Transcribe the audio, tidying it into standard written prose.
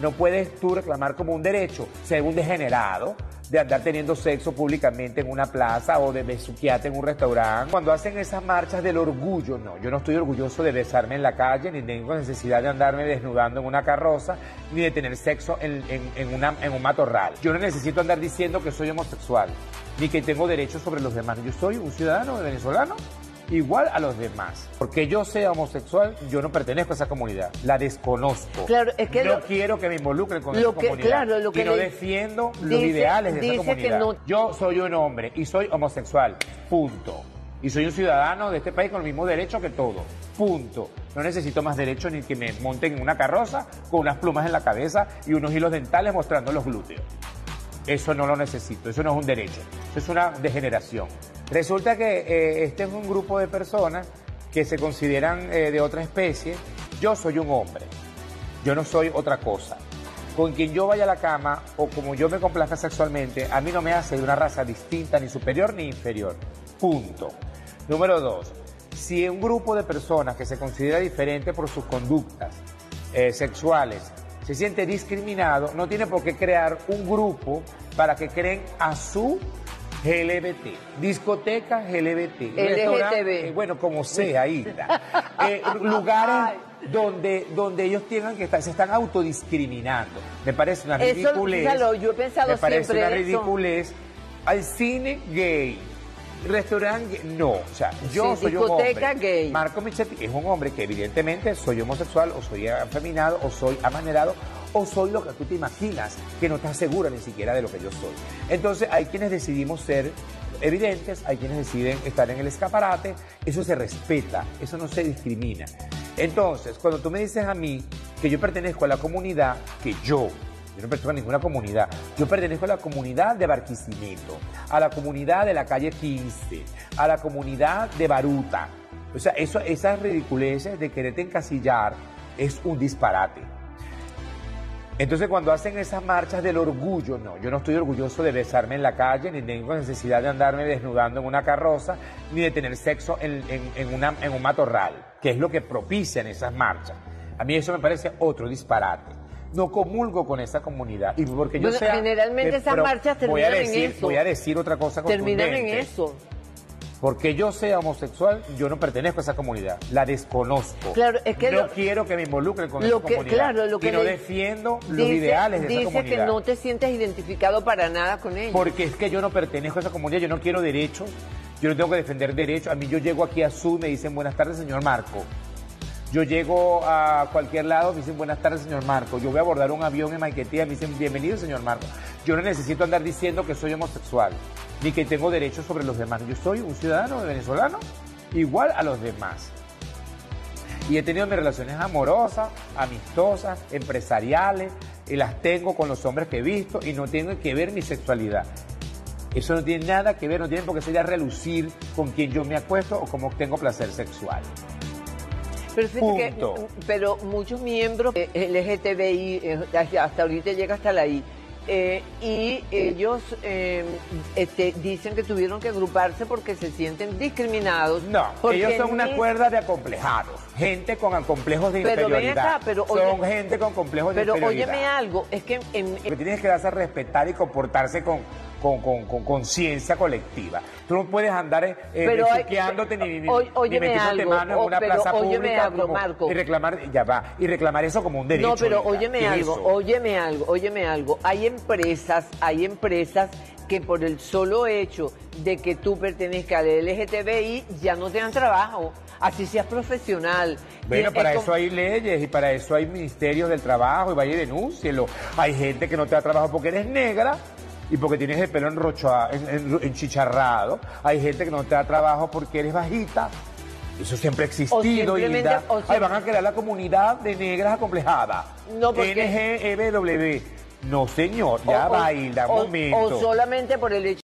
no puedes tú reclamar como un derecho ser un degenerado de andar teniendo sexo públicamente en una plaza o de besuquearte en un restaurante. Cuando hacen esas marchas del orgullo, no, yo no estoy orgulloso de besarme en la calle, ni tengo necesidad de andarme desnudando en una carroza, ni de tener sexo en un matorral. Yo no necesito andar diciendo que soy homosexual, ni que tengo derechos sobre los demás. Yo soy un ciudadano venezolano igual a los demás. Porque yo sea homosexual, yo no pertenezco a esa comunidad. La desconozco. Claro, es que no quiero que me involucren con esa comunidad. Claro, y no defiendo los ideales de esa comunidad. Yo soy un hombre y soy homosexual. Punto. Y soy un ciudadano de este país con los mismos derechos que todos. Punto. No necesito más derechos ni que me monten en una carroza con unas plumas en la cabeza y unos hilos dentales mostrando los glúteos. Eso no lo necesito, eso no es un derecho, eso es una degeneración. Resulta que este es un grupo de personas que se consideran de otra especie. Yo soy un hombre, yo no soy otra cosa. Con quien yo vaya a la cama o como yo me complazca sexualmente, a mí no me hace de una raza distinta, ni superior ni inferior. Punto. Número 2, si un grupo de personas que se considera diferente por sus conductas sexuales se siente discriminado, no tiene por qué crear un grupo para que creen a su LGBT, discoteca LGBT, LGTB. Bueno, como sea, Hilda. Lugares donde ellos tengan que estar, se están autodiscriminando. Me parece una ridiculez. Eso, yo he pensado me parece siempre una ridiculez. Al cine gay, restaurante gay, no. O sea, yo soy un hombre. Gay. Marco Michetti es un hombre que evidentemente soy homosexual, o soy afeminado, o soy amanerado, o soy lo que tú te imaginas, que no estás segura ni siquiera de lo que yo soy. Entonces hay quienes decidimos ser evidentes, hay quienes deciden estar en el escaparate, eso se respeta, eso no se discrimina. Entonces, cuando tú me dices a mí que yo pertenezco a la comunidad, yo no pertenezco a ninguna comunidad, yo pertenezco a la comunidad de Barquisimeto, a la comunidad de la calle 15, a la comunidad de Baruta. O sea, esas ridiculeces de quererte encasillar es un disparate. Entonces, cuando hacen esas marchas del orgullo, no, yo no estoy orgulloso de besarme en la calle, ni tengo necesidad de andarme desnudando en una carroza, ni de tener sexo en un matorral, que es lo que propician esas marchas. A mí eso me parece otro disparate. No comulgo con esa comunidad. Y porque yo sea, generalmente esas marchas terminan en eso. Voy a decir otra cosa contundente. Terminan en eso. Porque yo sea homosexual, yo no pertenezco a esa comunidad. La desconozco. Claro, es que no quiero que me involucren con esa comunidad. Claro, y no defiendo los ideales de esa comunidad. Dice que no te sientes identificado para nada con ellos. Porque es que yo no pertenezco a esa comunidad, yo no quiero derechos, yo no tengo que defender derechos. A mí yo llego aquí a Sur, me dicen buenas tardes, señor Marco. Yo llego a cualquier lado, me dicen buenas tardes, señor Marco. Yo voy a abordar un avión en Maiquetía, me dicen bienvenido, señor Marco. Yo no necesito andar diciendo que soy homosexual, ni que tengo derechos sobre los demás. Yo soy un ciudadano venezolano igual a los demás. Y he tenido mis relaciones amorosas, amistosas, empresariales, y las tengo con los hombres que he visto y no tiene que ver mi sexualidad. Eso no tiene nada que ver, no tiene por qué ser a relucir con quien yo me acuesto o cómo tengo placer sexual. Pero fíjate pero muchos miembros LGTBI, hasta ahorita llega hasta la I, y ellos dicen que tuvieron que agruparse porque se sienten discriminados. No, ellos son una cuerda de acomplejados, gente con complejos de inferioridad. Son gente con complejos de inferioridad. Pero óyeme algo, es que... Lo que tienes que darse a respetar y comportarse con conciencia colectiva. Tú no puedes andar besuqueándote ni metiéndote mano en una plaza pública Marco. y reclamar eso como un derecho. No, pero óyeme algo. Hay empresas que por el solo hecho de que tú pertenezcas al LGTBI ya no te dan trabajo, así seas profesional. Bueno, para eso hay leyes y para eso hay ministerios del trabajo y vaya y denúncielo. Hay gente que no te da trabajo porque eres negra y porque tienes el pelo enchicharrado. Hay gente que no te da trabajo porque eres bajita. Eso siempre ha existido, Hilda. Van a crear la comunidad de negras acomplejada. No, porque... NGEBW. No, señor, ya va, Hilda, un momento. O solamente por el hecho